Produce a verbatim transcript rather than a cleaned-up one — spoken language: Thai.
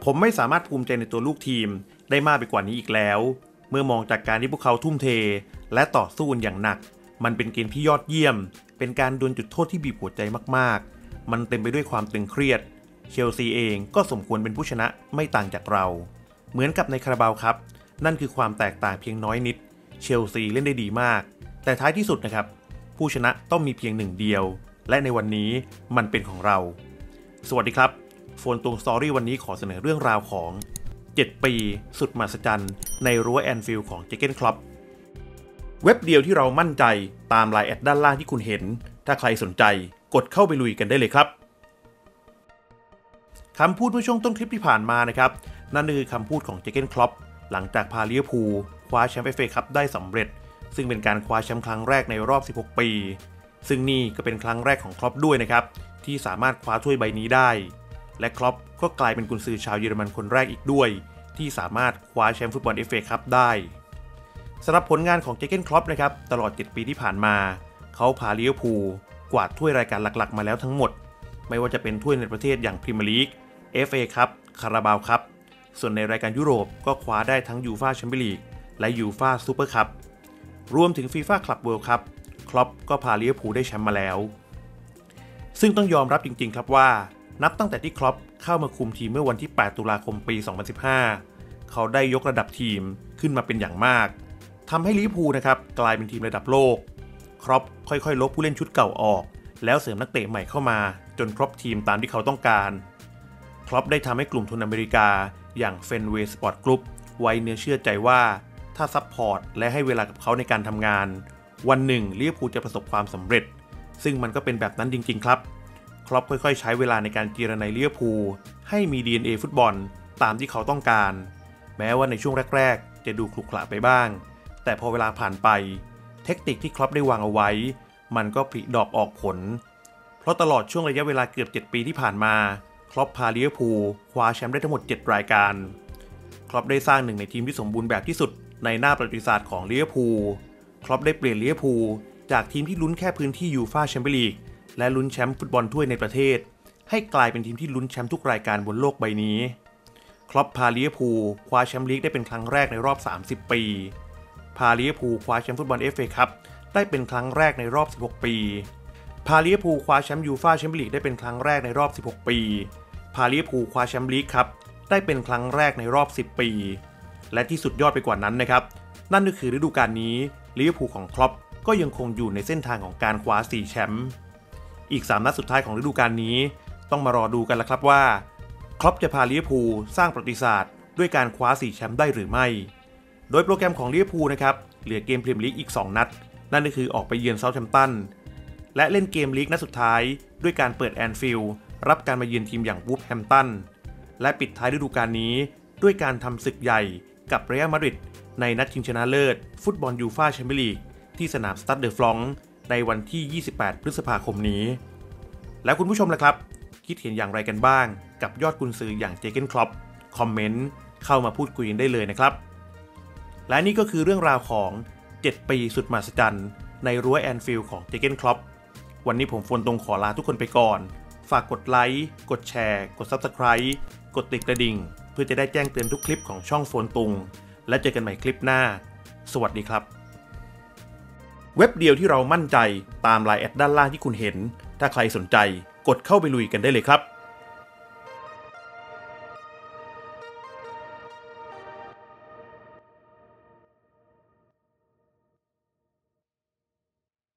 ผมไม่สามารถภูมิใจในตัวลูกทีมได้มากไปกว่านี้อีกแล้วเมื่อมองจากการที่พวกเขาทุ่มเทและต่อสู้อย่างหนักมันเป็นเกมที่ยอดเยี่ยมเป็นการดวลจุดโทษที่บีบหัวใจมากๆมันเต็มไปด้วยความตึงเครียดเชลซีเองก็สมควรเป็นผู้ชนะไม่ต่างจากเราเหมือนกับในคาราบาวครับนั่นคือความแตกต่างเพียงน้อยนิดเชลซีเล่นได้ดีมากแต่ท้ายที่สุดนะครับผู้ชนะต้องมีเพียงหนึ่งเดียวและในวันนี้มันเป็นของเราสวัสดีครับโฟนตรงสตอรี่วันนี้ขอเสนอเรื่องราวของเจ็ดปีสุดมหัศจรรย์ในรั้วแอนฟิลด์ของเจอร์เก้นคล็อปเว็บเดียวที่เรามั่นใจตามไลน์แอดด้านล่างที่คุณเห็นถ้าใครสนใจกดเข้าไปลุยกันได้เลยครับคำพูดเมื่อช่วงต้นคลิปที่ผ่านมานะครับนั่นคือคำพูดของเจอร์เก้นคล็อปหลังจากพาลิเวอร์พูลคว้าแชมป์เอฟเอคัพได้สำเร็จซึ่งเป็นการคว้าแชมป์ครั้งแรกในรอบสิบหกปีซึ่งนี่ก็เป็นครั้งแรกของคล็อปด้วยนะครับที่สามารถคว้าถ้วยใบนี้ได้และคล็อปก็กลายเป็นกุนซือชาวเยอรมันคนแรกอีกด้วยที่สามารถคว้าแชมป์ฟุตบอล เอฟ เอ คัพได้สำหรับผลงานของเจอร์เก้นคล็อปนะครับตลอดเจ็ดปีที่ผ่านมาเขาพาลิเวอร์พูลกวาดถ้วยรายการหลักๆมาแล้วทั้งหมดไม่ว่าจะเป็นถ้วยในประเทศอย่างพรีเมียร์ลีก เอฟ เอ คัพ คาราบาวคัพส่วนในรายการยุโรปก็คว้าได้ทั้งยูฟ่าแชมเปี้ยนลีกและยูฟ่าซูเปอร์คัพรวมถึงฟีฟ่าคลับเวิลด์คัพคล็อปก็พาลิเวอร์พูลได้แชมป์มาแล้วซึ่งต้องยอมรับจริงๆครับว่านับตั้งแต่ที่คล็อปเข้ามาคุมทีมเมื่อวันที่แปดตุลาคมปีสองพันสิบห้าเขาได้ยกระดับทีมขึ้นมาเป็นอย่างมากทำให้ลิเวอร์พูลนะครับกลายเป็นทีมระดับโลกคล็อปค่อยๆลบผู้เล่นชุดเก่าออกแล้วเสริมนักเตะใหม่เข้ามาจนครบทีมตามที่เขาต้องการคล็อปได้ทำให้กลุ่มทุนอเมริกาอย่างเฟนเวย์สปอร์ตกรุ๊ปไว้เนื้อเชื่อใจว่าถ้าซัพพอร์ตและให้เวลากับเขาในการทำงานวันหนึ่งลิเวอร์พูลจะประสบความสำเร็จซึ่งมันก็เป็นแบบนั้นจริงๆครับคล็อปค่อยๆใช้เวลาในการเจรไนลิเวอร์พูลให้มี ดี เอ็น เอ ฟุตบอลตามที่เขาต้องการแม้ว่าในช่วงแรกๆจะดูขรุขระไปบ้างแต่พอเวลาผ่านไปเทคนิคที่คล็อปได้วางเอาไว้มันก็ผลิดอกออกผลเพราะตลอดช่วงระยะเวลาเกือบเจ็ดปีที่ผ่านมาคล็อปพาลิเวอร์พูลคว้าแชมป์ได้ทั้งหมดเจ็ดรายการคล็อปได้สร้างหนึ่งในทีมที่สมบูรณ์แบบที่สุดในหน้าประวัติศาสตร์ของลิเวอร์พูลคล็อปได้เปลี่ยนลิเวอร์พูลจากทีมที่ลุ้นแค่พื้นที่ยูฟ่าแชมเปี้ยนลีกและลุ้นแชมป์ฟุตบอลถ้วยในประเทศให้กลายเป็นทีมที่ลุ้นแชมป์ทุกรายการบนโลกใบนี้คล็อปพาลิเวอร์พูลคว้าแชมป์ลีกได้เป็นครั้งแรกในรอบสามสิบปีพาลิเวอร์พูลคว้าแชมป์ฟุตบอล เอฟ เอ คัพได้เป็นครั้งแรกในรอบสิบหกปีพาลิเวอร์พูลคว้าแชมป์ยูฟ่าแชมเปี้ยนลีกได้เป็นครั้งแรกในรอบสิบหกปีพาลิเวอร์พูลคว้าแชมป์ลีกครับได้เป็นครั้งแรกในรอบสิบปีและที่สุดยอดไปกว่านั้นนะครับนั่นก็คือฤดูกาลนี้ลิเวอร์พูลของคล็อปก็ยังคงอยู่ในเส้นทางของการคว้าสี่แชมป์อีกสามนัดสุดท้ายของฤดูกาลนี้ต้องมารอดูกันละครับว่าคล็อปจะพาลิเวอร์พูลสร้างประวัติศาสตร์ด้วยการคว้าสี่แชมป์ได้หรือไม่โดยโปรแกรมของลิเวอร์พูลนะครับเหลือเกมพรีเมียร์ลีกอีกสองนัดนั่นก็คือออกไปเยือนเซาท์แฮมป์ตันและเล่นเกมลีกนัดสุดท้ายด้วยการเปิดแอนฟิลด์รับการมาเยือนทีมอย่างวูฟแฮมป์ตันและปิดท้ายฤดูกาลนี้ด้วยการทำศึกใหญ่กับเรอัลมาดริดในนัดชิงชนะเลิศฟุตบอลยูฟ่าแชมเปี้ยนลีกที่สนามสตัดเดอฟลองก์ในวันที่ยี่สิบแปดพฤษภาคมนี้แล้วคุณผู้ชมล่ะครับคิดเห็นอย่างไรกันบ้างกับยอดกุนซืออย่างเจอร์เก้นคล็อปคอมเมนต์เข้ามาพูดคุยกันได้เลยนะครับและนี่ก็คือเรื่องราวของเจ็ดปีสุดมหัศจรรย์ในรั้วแอนฟิลด์ของเจอร์เก้นคล็อปวันนี้ผมโฟนตรงขอลาทุกคนไปก่อนฝากกดไลค์กดแชร์กด ซับสไครบ์ กดติดกระดิ่งเพื่อจะได้แจ้งเตือนทุกคลิปของช่องโฟนตรงและเจอกันใหม่คลิปหน้าสวัสดีครับเว็บเดียวที่เรามั่นใจตามไลน์แอดด้านล่างที่คุณเห็นถ้าใครสนใจกดเข้าไปลุยกันได้เลยครับ